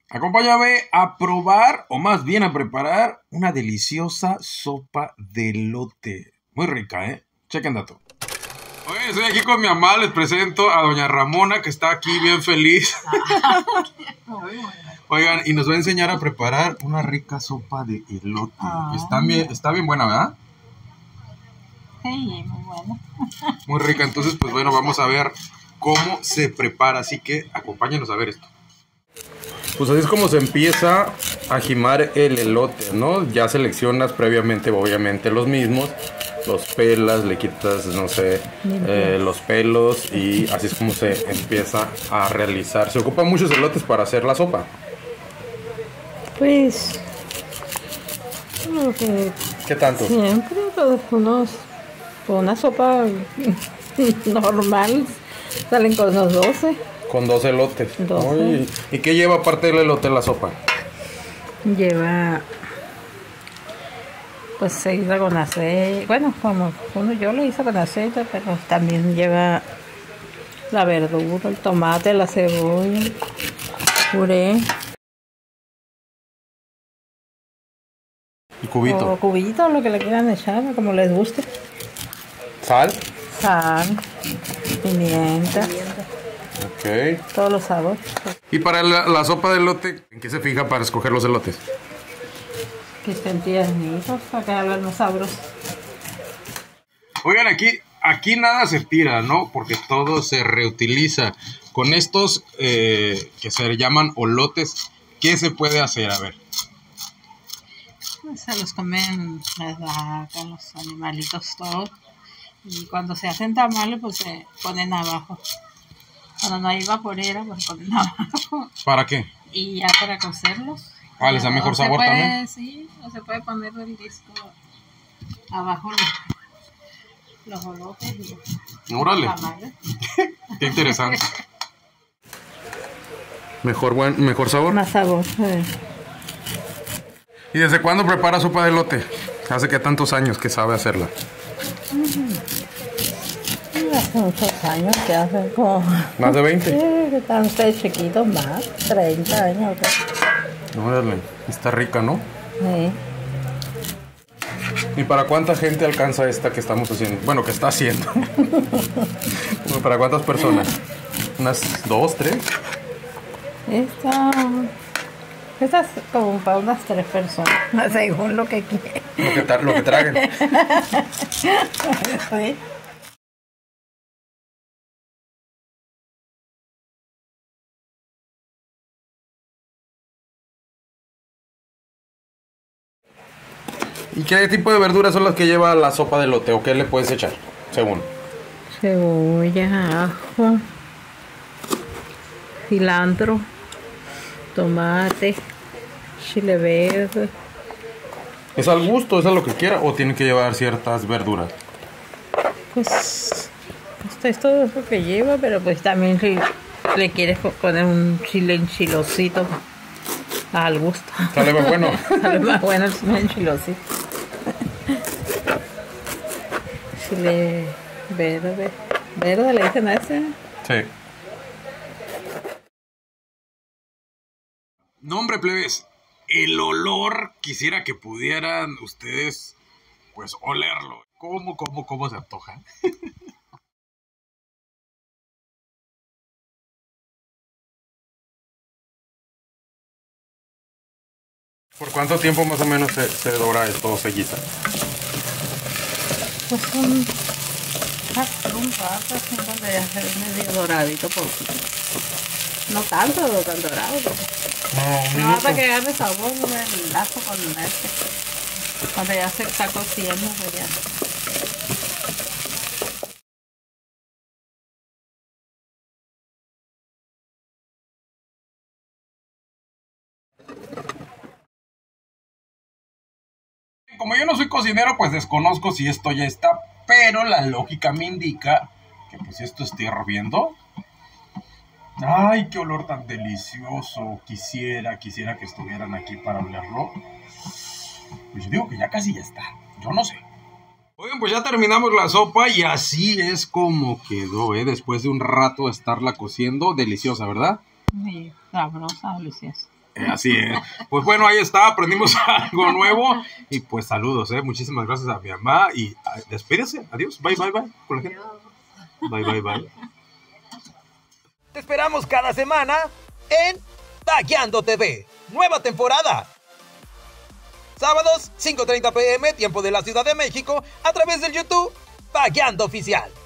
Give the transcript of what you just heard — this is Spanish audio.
Acompáñame a probar, o más bien a preparar, una deliciosa sopa de elote. Muy rica, ¿eh? Chequen dato. Oye, estoy aquí con mi mamá, les presento a doña Ramona, que está aquí bien feliz. Oigan, y nos va a enseñar a preparar una rica sopa de elote. Está bien buena, ¿verdad? Sí, muy buena. Muy rica, entonces pues bueno, vamos a ver cómo se prepara, así que acompáñenos a ver esto. Pues así es como se empieza a jimar el elote, ¿no? Ya seleccionas previamente, obviamente, los mismos, los pelas, le quitas, no sé, los pelos y así es como se empieza a realizar. Se ocupan muchos elotes para hacer la sopa. Pues, lo que ¿Qué tanto? siempre, pues, una sopa normal salen con unos 12. Con 2 elotes. 12. Uy, ¿y qué lleva aparte del elote la sopa? Lleva, pues se hizo con aceite. Bueno, yo lo hice con aceite, pero también lleva la verdura, el tomate, la cebolla, puré. Y cubito. O cubito, lo que le quieran echar, como les guste. Sal. Sal, pimienta. Ok. Todos los sabores. Y para la sopa de elote, ¿en qué se fija para escoger los elotes? Que estén tiernitos para que hagan los sabrosos. Oigan, aquí nada se tira, ¿no? Porque todo se reutiliza. Con estos que se llaman olotes, ¿qué se puede hacer? A ver. Se los comen las vacas, los animalitos, todos. Y cuando se hacen tamales, pues se ponen abajo. Cuando no hay vaporera, pues ponen abajo. ¿Para qué? Y ya para cocerlos. Les da mejor sabor también. Sí, o se puede poner el disco abajo los olotes y Órale. los tamales. Qué interesante. ¿Mejor sabor? Más sabor. ¿Y desde cuándo prepara sopa de elote? ¿Hace qué tantos años que sabe hacerla? Hace muchos años que hacen como... ¿Más de 20? Sí, que están ustedes chiquitos, más, 30 años. Órale, está rica, ¿no? Sí. ¿Y para cuánta gente alcanza esta que estamos haciendo? Bueno, que está haciendo. Bueno, ¿para cuántas personas? ¿Unas 2, 3? Esta es como para unas 3 personas, según lo que quieran. Lo que traguen. Sí. ¿Y qué tipo de verduras son las que lleva la sopa de elote? ¿O qué le puedes echar, según? Cebolla, ajo, cilantro, tomate, chile verde. ¿Es al gusto? ¿Es a lo que quiera? ¿O tiene que llevar ciertas verduras? Pues esto es lo que lleva, pero pues también si le quieres poner un chile enchilosito al gusto. Sale más bueno. Sale más bueno el chile enchilosito. Chile verde. ¿Verde le dicen a ese? Sí. No, hombre, plebes. El olor, quisiera que pudieran ustedes, pues, olerlo. ¿Cómo se antoja? ¿Por cuánto tiempo más o menos se dora esto o se guisa? Pues un rato, así cuando ya se ve medio doradito, poquito. No tanto tan dorado, pero no hasta que agarre sabor, el lazo con este. Cuando ya se está cociendo, pues ya. Como yo no soy cocinero, pues desconozco si esto ya está, pero la lógica me indica que pues si esto esté hirviendo. ¡Ay, qué olor tan delicioso! Quisiera que estuvieran aquí para olerlo. Pues yo digo que ya casi ya está. Yo no sé. Oigan, pues ya terminamos la sopa y así es como quedó, después de un rato de estarla cociendo. Deliciosa, ¿verdad? Sí, sabrosa, deliciosa. Así es. Pues bueno, ahí está, aprendimos algo nuevo. Y pues saludos, muchísimas gracias a mi mamá. Y despídese, adiós, bye, bye, bye. Con la gente. Bye, bye, bye. Te esperamos cada semana en Tagueando TV. Nueva temporada. Sábados, 5:30 p.m., tiempo de la Ciudad de México, a través del YouTube Tagueando Oficial.